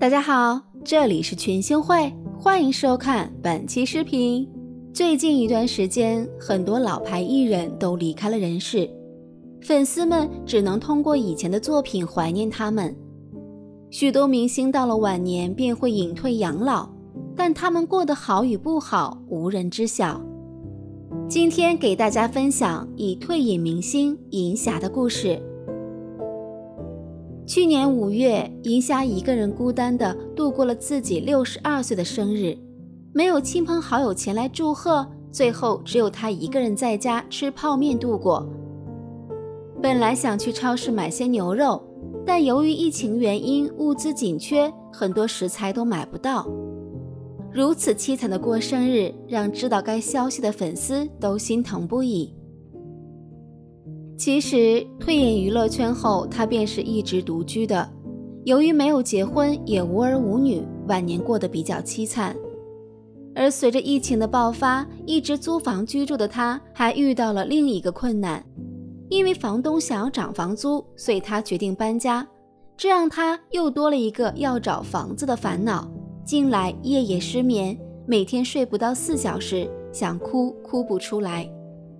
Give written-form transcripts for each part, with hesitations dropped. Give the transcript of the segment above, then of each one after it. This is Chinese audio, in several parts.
大家好，这里是群星会，欢迎收看本期视频。最近一段时间，很多老牌艺人都离开了人世，粉丝们只能通过以前的作品怀念他们。许多明星到了晚年便会隐退养老，但他们过得好与不好，无人知晓。今天给大家分享已退隐明星银霞的故事。去年5月，银霞一个人孤单地度过了自己62岁的生日，没有亲朋好友前来祝贺，最后只有她一个人在家吃泡面度过。本来想去超市买些牛肉，但由于疫情原因物资紧缺，很多食材都买不到。如此凄惨的过生日，让知道该消息的粉丝都心疼不已。其实退隐娱乐圈后，他便是一直独居的，由于没有结婚，也无儿无女，晚年过得比较凄惨。而随着疫情的爆发，一直租房居住的他还遇到了另一个困难，因为房东想要涨房租，所以他决定搬家，这让他又多了一个要找房子的烦恼。近来夜夜失眠，每天睡不到4小时，想哭不出来。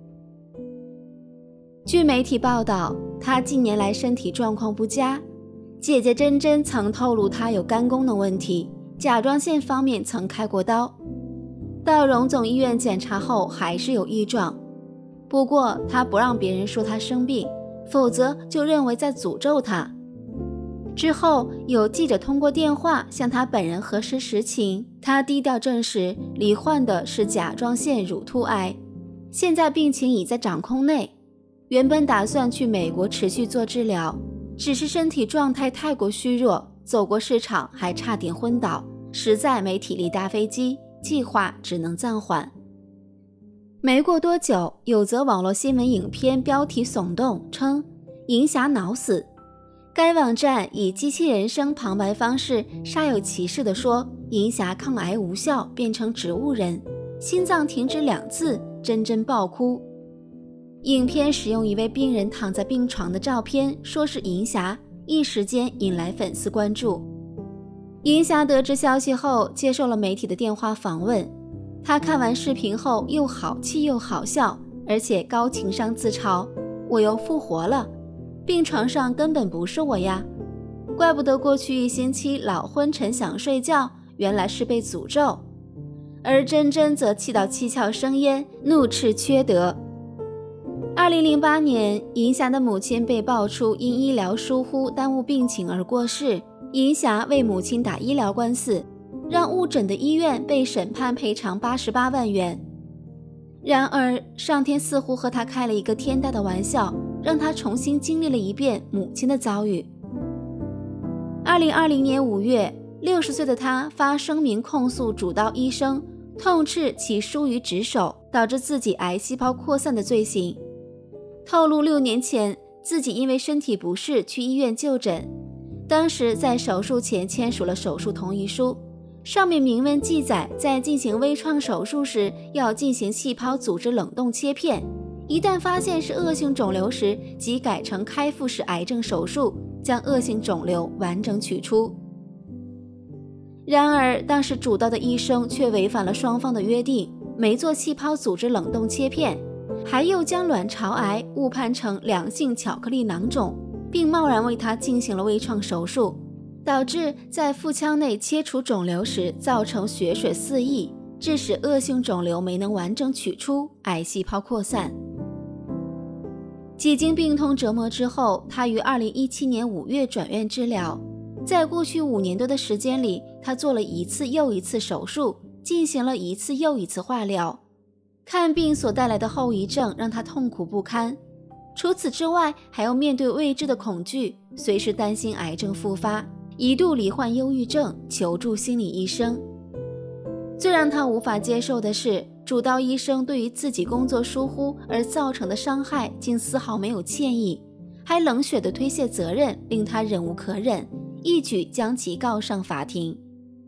据媒体报道，他近年来身体状况不佳，姐姐珍珍曾透露他有肝功能问题，甲状腺方面曾开过刀，到荣总医院检查后还是有异状，不过他不让别人说他生病，否则就认为在诅咒他。之后有记者通过电话向他本人核实实情，他低调证实罹患的是甲状腺乳突癌，现在病情已在掌控内。原本打算去美国持续做治疗，只是身体状态太过虚弱，走过市场还差点昏倒，实在没体力搭飞机，计划只能暂缓。没过多久，有则网络新闻影片标题耸动，称银霞脑死。该网站以机器人声旁白方式煞有其事地说银霞抗癌无效，变成植物人，心脏停止2次，珍珍爆哭。影片使用一位病人躺在病床的照片，说是银霞，一时间引来粉丝关注。银霞得知消息后，接受了媒体的电话访问。她看完视频后又好气又好笑，而且高情商自嘲：我又复活了，病床上根本不是我呀，怪不得过去1星期老昏沉想睡觉，原来是被诅咒。而珍珍则气到七窍生烟，怒斥缺德。2008年，银霞的母亲被爆出因医疗疏忽耽误病情而过世，银霞为母亲打医疗官司，让误诊的医院被审判赔偿88万元。然而上天似乎和他开了一个天大的玩笑，让他重新经历了一遍母亲的遭遇。2020年5月，60岁的他发声明控诉主刀医生，痛斥其疏于职守，导致自己癌细胞扩散的罪行。透露6年前自己因为身体不适去医院就诊，当时在手术前签署了手术同意书，上面明文记载在进行微创手术时要进行细胞组织冷冻切片，一旦发现是恶性肿瘤时即改成开腹式癌症手术，将恶性肿瘤完整取出。然而当时主刀的医生却违反了双方的约定，没做细胞组织冷冻切片，还又将卵巢癌误判成良性巧克力囊肿，并贸然为他进行了微创手术，导致在腹腔内切除肿瘤时造成血水四溢，致使恶性肿瘤没能完整取出，癌细胞扩散。几经病痛折磨之后，他于2017年5月转院治疗。在过去5年多的时间里，他做了一次又一次手术，进行了一次又一次化疗。看病所带来的后遗症让他痛苦不堪，除此之外还要面对未知的恐惧，随时担心癌症复发，一度罹患忧郁症，求助心理医生。最让他无法接受的是，主刀医生对于自己工作疏忽而造成的伤害竟丝毫没有歉意，还冷血地推卸责任，令他忍无可忍，一举将其告上法庭。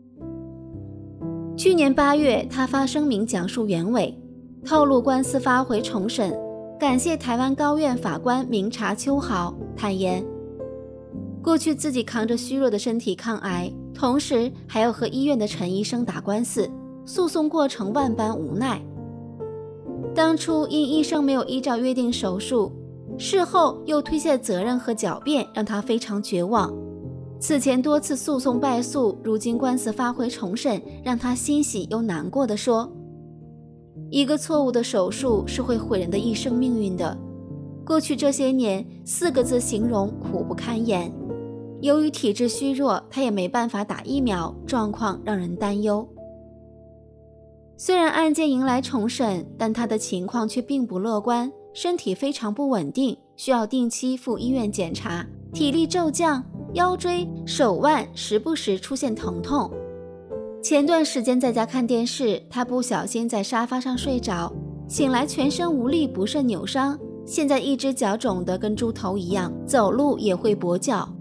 去年8月，他发声明讲述原委，透露官司发回重审，感谢台湾高院法官明察秋毫，坦言过去自己扛着虚弱的身体抗癌， 同时还要和医院的陈医生打官司，诉讼过程万般无奈。当初因医生没有依照约定手术，事后又推卸责任和狡辩，让他非常绝望。此前多次诉讼败诉，如今官司发回重审，让他欣喜又难过地说，一个错误的手术是会毁人的一生命运的。过去这些年，4个字形容苦不堪言。由于体质虚弱，他也没办法打疫苗，状况让人担忧。虽然案件迎来重审，但他的情况却并不乐观，身体非常不稳定，需要定期赴医院检查，体力骤降，腰椎、手腕时不时出现疼痛。前段时间在家看电视，他不小心在沙发上睡着，醒来全身无力，不慎扭伤，现在一只脚肿得跟猪头一样，走路也会跛脚。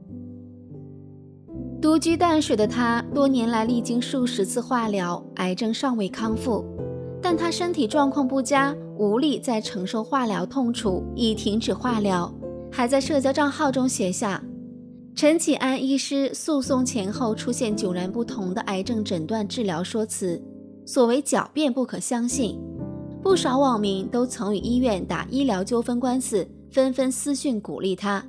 独居淡水的他，多年来历经数十次化疗，癌症尚未康复，但他身体状况不佳，无力再承受化疗痛楚，已停止化疗，还在社交账号中写下陈启安医师诉讼前后出现迥然不同的癌症诊断治疗说辞，所谓狡辩不可相信。不少网民都曾与医院打医疗纠纷官司，纷纷私讯鼓励他。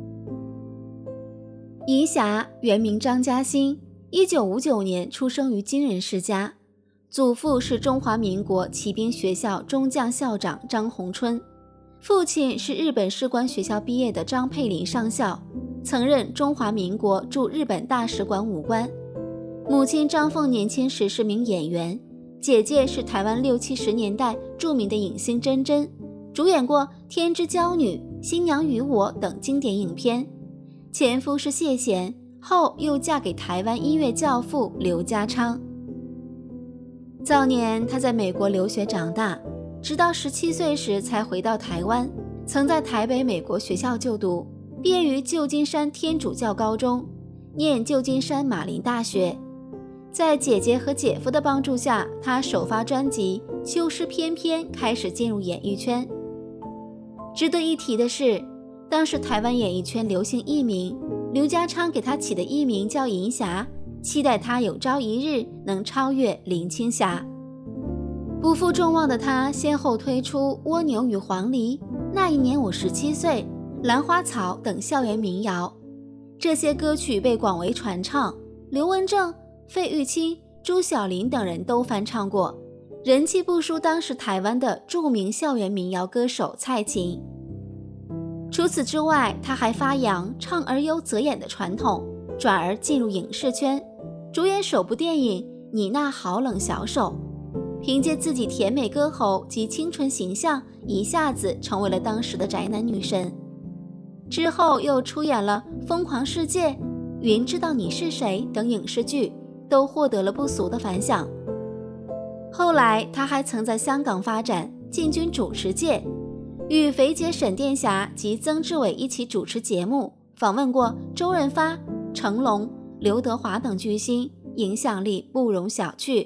银霞原名张嘉欣，1959年出生于军人世家，祖父是中华民国骑兵学校中将校长张宏春，父亲是日本士官学校毕业的张佩林上校，曾任中华民国驻日本大使馆武官。母亲张凤年轻时是名演员，姐姐是台湾60、70年代著名的影星珍珍，主演过《天之娇女》《新娘与我》等经典影片。前夫是谢贤，后又嫁给台湾音乐教父刘家昌。早年他在美国留学长大，直到17岁时才回到台湾，曾在台北美国学校就读，毕业于旧金山天主教高中，念旧金山马林大学。在姐姐和姐夫的帮助下，他首发专辑《秋诗翩翩》开始进入演艺圈。值得一提的是，当时台湾演艺圈流行艺名，刘家昌给他起的艺名叫银霞，期待他有朝一日能超越林青霞。不负众望的他先后推出《蜗牛与黄鹂》、那一年我17岁、兰花草等校园民谣，这些歌曲被广为传唱，刘文正、费玉清、朱晓琳等人都翻唱过，人气不输当时台湾的著名校园民谣歌手蔡琴。除此之外，他还发扬唱而优则演的传统，转而进入影视圈，主演首部电影《你那好冷小手》，凭借自己甜美歌喉及清纯形象，一下子成为了当时的宅男女神。之后又出演了《疯狂世界》《云知道你是谁》等影视剧，都获得了不俗的反响。后来他还曾在香港发展，进军主持界，与肥姐沈殿霞及曾志伟一起主持节目，访问过周润发、成龙、刘德华等巨星，影响力不容小觑。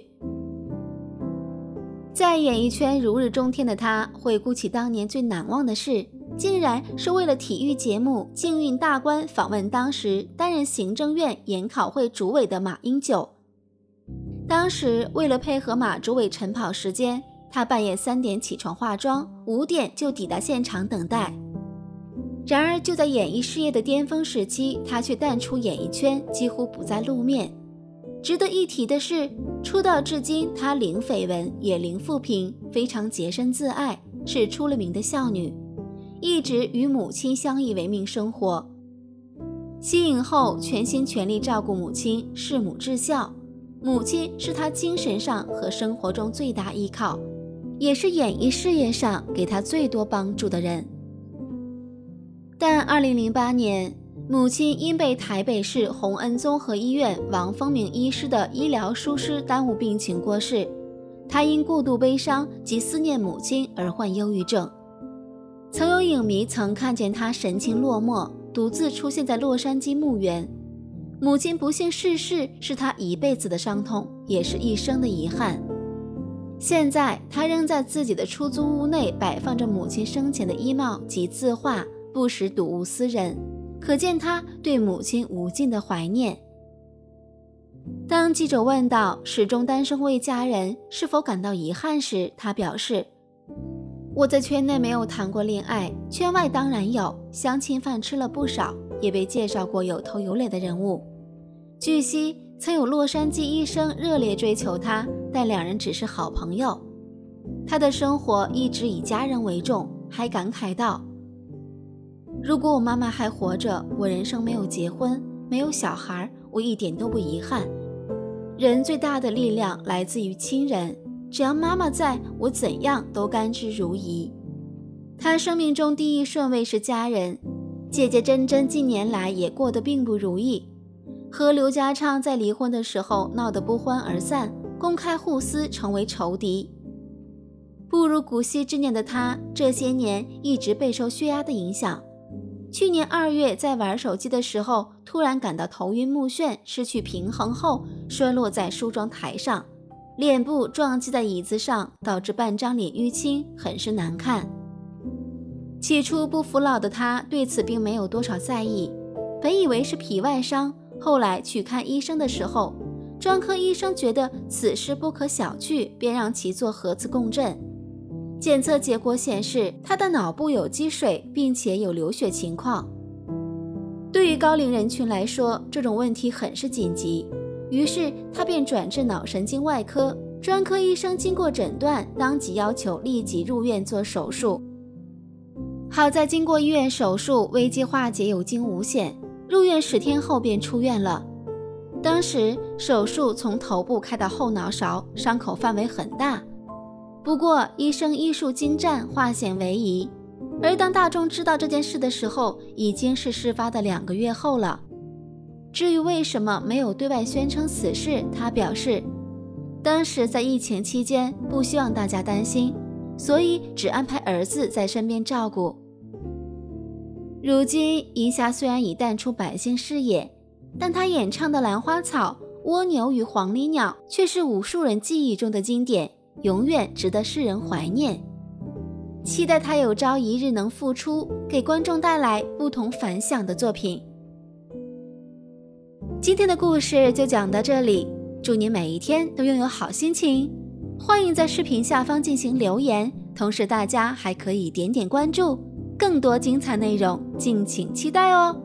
在演艺圈如日中天的他，回顾起当年最难忘的事，竟然是为了体育节目《竞运大观》访问当时担任行政院研考会主委的马英九。当时为了配合马主委晨跑时间，他半夜3点起床化妆，5点就抵达现场等待。然而就在演艺事业的巅峰时期，他却淡出演艺圈，几乎不再露面。值得一提的是，出道至今他零绯闻也零负评，非常洁身自爱，是出了名的孝女，一直与母亲相依为命生活。息影后全心全力照顾母亲，事母至孝，母亲是他精神上和生活中最大依靠，也是演艺事业上给他最多帮助的人。但2008年，母亲因被台北市洪恩综合医院王丰明医师的医疗疏失耽误病情过世，他因过度悲伤及思念母亲而患忧郁症。曾有影迷曾看见他神情落寞，独自出现在洛杉矶墓园。母亲不幸逝世是他一辈子的伤痛，也是一生的遗憾。现在他仍在自己的出租屋内摆放着母亲生前的衣帽及字画，不时睹物思人，可见他对母亲无尽的怀念。 当记者问到始终单身未嫁人是否感到遗憾时，他表示，我在圈内没有谈过恋爱，圈外当然有，相亲饭吃了不少，也被介绍过有头有脸的人物。据悉，曾有洛杉矶医生热烈追求他，但两人只是好朋友。他的生活一直以家人为重，还感慨道，如果我妈妈还活着，我人生没有结婚，没有小孩，我一点都不遗憾。人最大的力量来自于亲人，只要妈妈在，我怎样都甘之如饴。他生命中第一顺位是家人。姐姐珍珍近年来也过得并不如意，和刘家畅在离婚的时候闹得不欢而散，公开互撕，成为仇敌。步入古稀之年的他，这些年一直备受血压的影响。去年2月在玩手机的时候，突然感到头晕目眩，失去平衡后摔落在梳妆台上，脸部撞击在椅子上，导致半张脸淤青，很是难看。起初不服老的他对此并没有多少在意，本以为是皮外伤，后来去看医生的时候，专科医生觉得此事不可小觑，便让其做核磁共振。检测结果显示，他的脑部有积水，并且有流血情况。对于高龄人群来说，这种问题很是紧急，于是他便转至脑神经外科。专科医生经过诊断，当即要求立即入院做手术。好在经过医院手术，危机化解有惊无险，入院10天后便出院了。当时手术从头部开到后脑勺，伤口范围很大。不过医生医术精湛，化险为夷。而当大众知道这件事的时候，已经是事发的2个月后了。至于为什么没有对外宣称此事，他表示，当时在疫情期间，不希望大家担心，所以只安排儿子在身边照顾。如今银霞虽然已淡出百姓视野，但他演唱的《兰花草》《蜗牛与黄鹂鸟》却是无数人记忆中的经典，永远值得世人怀念。期待他有朝一日能复出，给观众带来不同凡响的作品。今天的故事就讲到这里，祝你每一天都拥有好心情。欢迎在视频下方进行留言，同时大家还可以点点关注，更多精彩内容敬请期待哦。